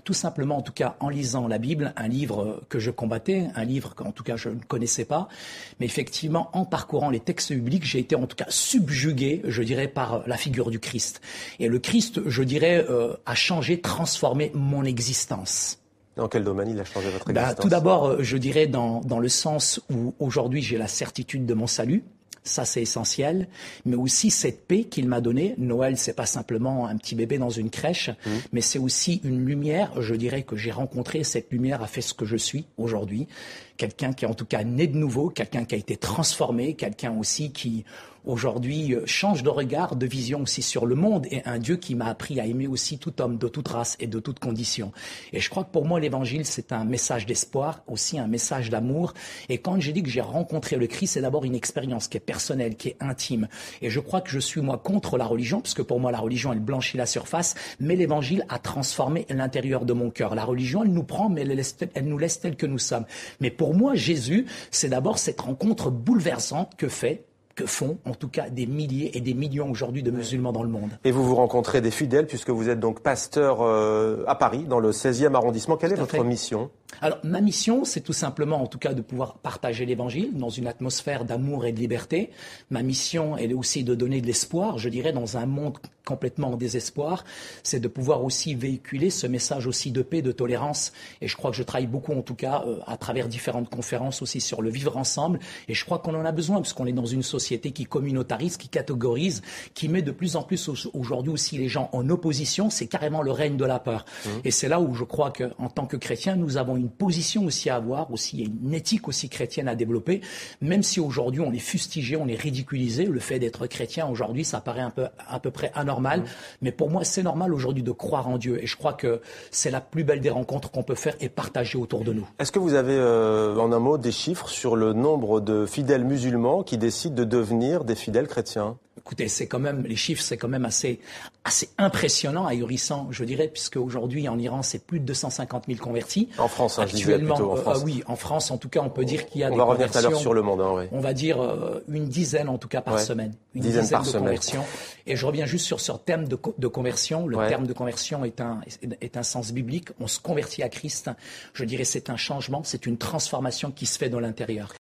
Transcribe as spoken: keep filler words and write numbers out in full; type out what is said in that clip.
tout simplement, en tout cas, en lisant la Bible, un livre que je combattais, un livre qu'en tout cas je ne connaissais pas, mais effectivement, en parcourant les textes bibliques, j'ai été en tout cas subjugué, je dirais, par la figure du Christ. Et le Christ, je dirais, euh, a changé, transformé mon existence. Dans quel domaine il a changé votre bah, existence? Tout d'abord, je dirais dans, dans le sens où aujourd'hui j'ai la certitude de mon salut. Ça, c'est essentiel. Mais aussi cette paix qu'il m'a donnée. Noël, c'est pas simplement un petit bébé dans une crèche, mmh. mais c'est aussi une lumière, je dirais, que j'ai rencontrée. Cette lumière a fait ce que je suis aujourd'hui. Quelqu'un qui est en tout cas né de nouveau, quelqu'un qui a été transformé, quelqu'un aussi qui aujourd'hui change de regard, de vision aussi sur le monde, et un Dieu qui m'a appris à aimer aussi tout homme de toute race et de toute condition. Et je crois que pour moi l'évangile c'est un message d'espoir, aussi un message d'amour. Et quand j'ai dit que j'ai rencontré le Christ, c'est d'abord une expérience qui est personnelle, qui est intime. Et je crois que je suis moi contre la religion, parce que pour moi la religion elle blanchit la surface, mais l'évangile a transformé l'intérieur de mon cœur. La religion elle nous prend, mais elle, laisse, elle nous laisse tels que nous sommes. Mais pour moi Jésus, c'est d'abord cette rencontre bouleversante que fait que font en tout cas des milliers et des millions aujourd'hui de musulmans dans le monde. Et vous vous rencontrez des fidèles puisque vous êtes donc pasteur euh, à Paris, dans le seizième arrondissement. Quelle est votre fait. mission ? Alors, ma mission, c'est tout simplement, en tout cas, de pouvoir partager l'évangile dans une atmosphère d'amour et de liberté. Ma mission, elle est aussi de donner de l'espoir, je dirais, dans un monde complètement en désespoir. C'est de pouvoir aussi véhiculer ce message aussi de paix, de tolérance. Et je crois que je travaille beaucoup, en tout cas, euh, à travers différentes conférences aussi sur le vivre ensemble. Et je crois qu'on en a besoin, parce qu'on est dans une société qui communautarise, qui catégorise, qui met de plus en plus aujourd'hui aussi les gens en opposition. C'est carrément le règne de la peur. Mmh. Et c'est là où je crois qu'en tant que chrétiens, nous avons une position aussi à avoir, aussi une éthique aussi chrétienne à développer, même si aujourd'hui on est fustigé, on est ridiculisé. Le fait d'être chrétien aujourd'hui, ça paraît un peu à peu près anormal, mmh. mais pour moi c'est normal aujourd'hui de croire en Dieu, et je crois que c'est la plus belle des rencontres qu'on peut faire et partager autour de nous. Est-ce que vous avez euh, en un mot des chiffres sur le nombre de fidèles musulmans qui décident de devenir des fidèles chrétiens ? Écoutez, c'est quand même, les chiffres, c'est quand même assez, assez impressionnant, ahurissant, je dirais, puisque aujourd'hui, en Iran, c'est plus de deux cent cinquante mille convertis. En France, hein, actuellement, je disais plutôt en France. Euh, oui, en France, en tout cas, on peut dire qu'il y a on des va conversions. revenir tout à l'heure sur le monde, hein, oui. On va dire euh, une dizaine, en tout cas, par ouais. semaine. Une dizaine, dizaine par de semaine. conversions. Et je reviens juste sur ce terme de, de conversion. Le ouais. terme de conversion est un, est un sens biblique. On se convertit à Christ. Je dirais, c'est un changement, c'est une transformation qui se fait dans l'intérieur.